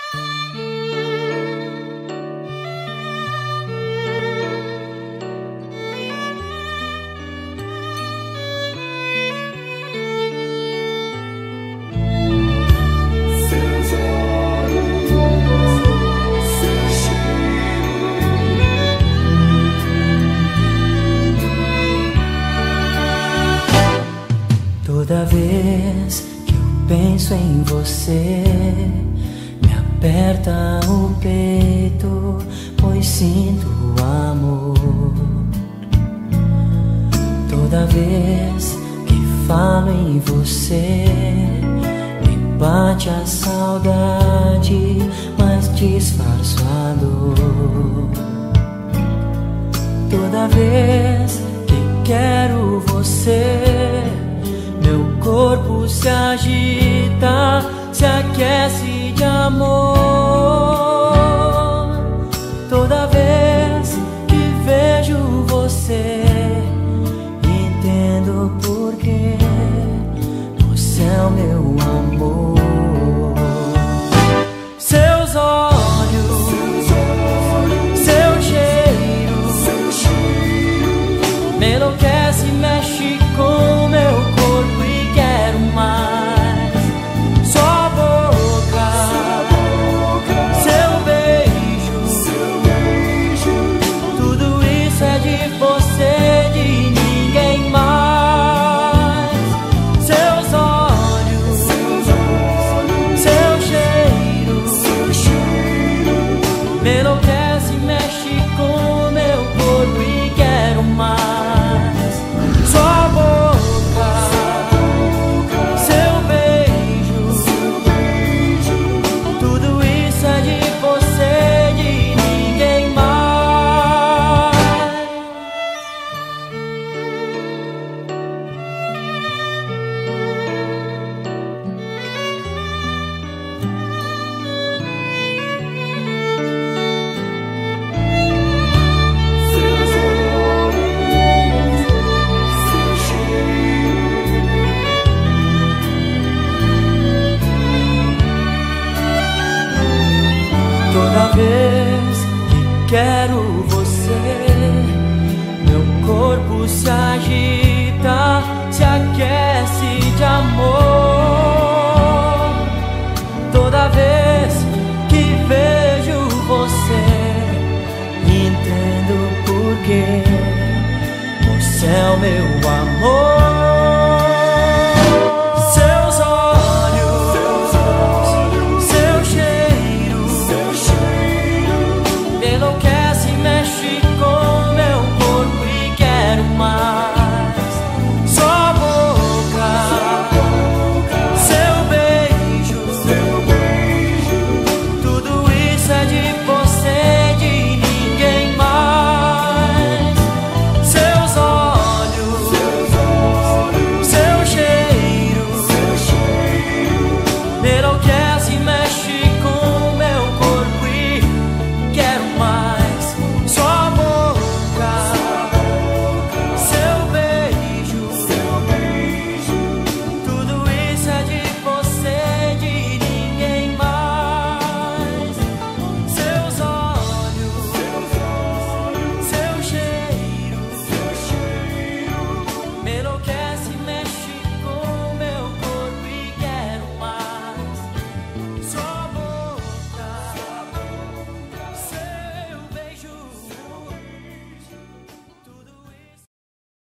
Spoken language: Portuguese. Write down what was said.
Toda vez que eu penso em você, me aperta o peito, pois sinto amor. Toda vez que falo em você, me bate a saudade, mas disfarço a dor. Toda vez que quero você, meu corpo se agita, se aquece de amor. Toda vez que vejo você, entendo porquê. Você é o meu amor. Seus olhos, seu cheiro, me enlouquece, mexe com meu corpo e quero mais. Sua boca, seu beijo, tudo isso é de você, de ninguém mais. Seus olhos, seu cheiro, me enlouquece, mexe com meu corpo e quero mais. Sua boca, seu beijo, tudo isso é de você, de ninguém mais. Toda vez que quero você, meu corpo se agita, se aquece de amor. Toda vez que vejo você, entendo porquê. Você é o meu amor.